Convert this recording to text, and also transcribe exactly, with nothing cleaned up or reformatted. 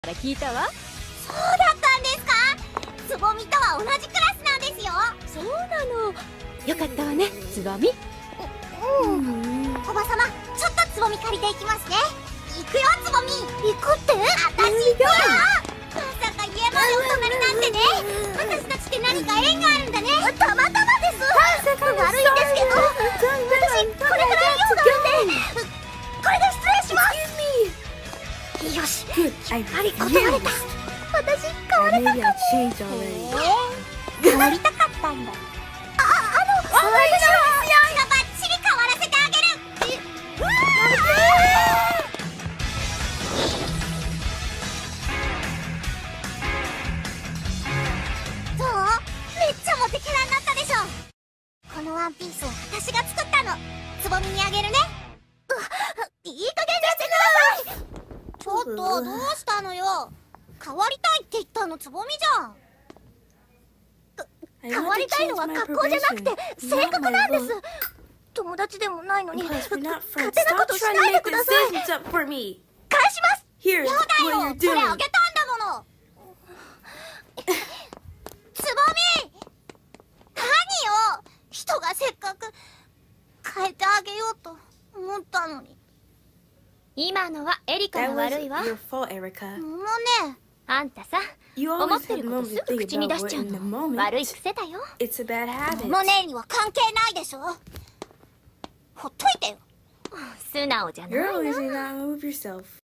から聞いたわ。 そうだったんですか。つぼみとは同じクラスなんですよ。 そうなの。よかったわね、つぼみ。 うん、うん、おばさま、ちょっとつぼみ借りていきますね。行くよ、つぼみ。行くって？あたし行くよ。まさか家までお泊まりなんてね。私たちって何か縁があるんだね。たまたまです。悪いんですけど、私これから用があって、これで失礼します。よし、やっぱり断れた。私変われたかも。変わりたかったんだ。あ、あの、私はバッチリ変わらせてあげる。うわー！どう？めっちゃモテキャラになったでしょ。このワンピース私が作ったの。つぼみにあげるね。ういい加減にしてください。ちょっとどうしたのよ。変わりたいって言ったのつぼみじゃん。変わりたいのは格好じゃなくて性格なんです。友達でもないのに勝手なことしないでください。返します。やだよ、それあげたんだもの。つぼみ、何よ。人がせっかく変えてあげようと思ったのに。 今のはエリカが悪いわ。もうね、あんたさ、思ってることすぐ口に出しちゃうの悪い癖だよ。 モネには関係ないでしょ。ほっといてよ。 素直じゃないな。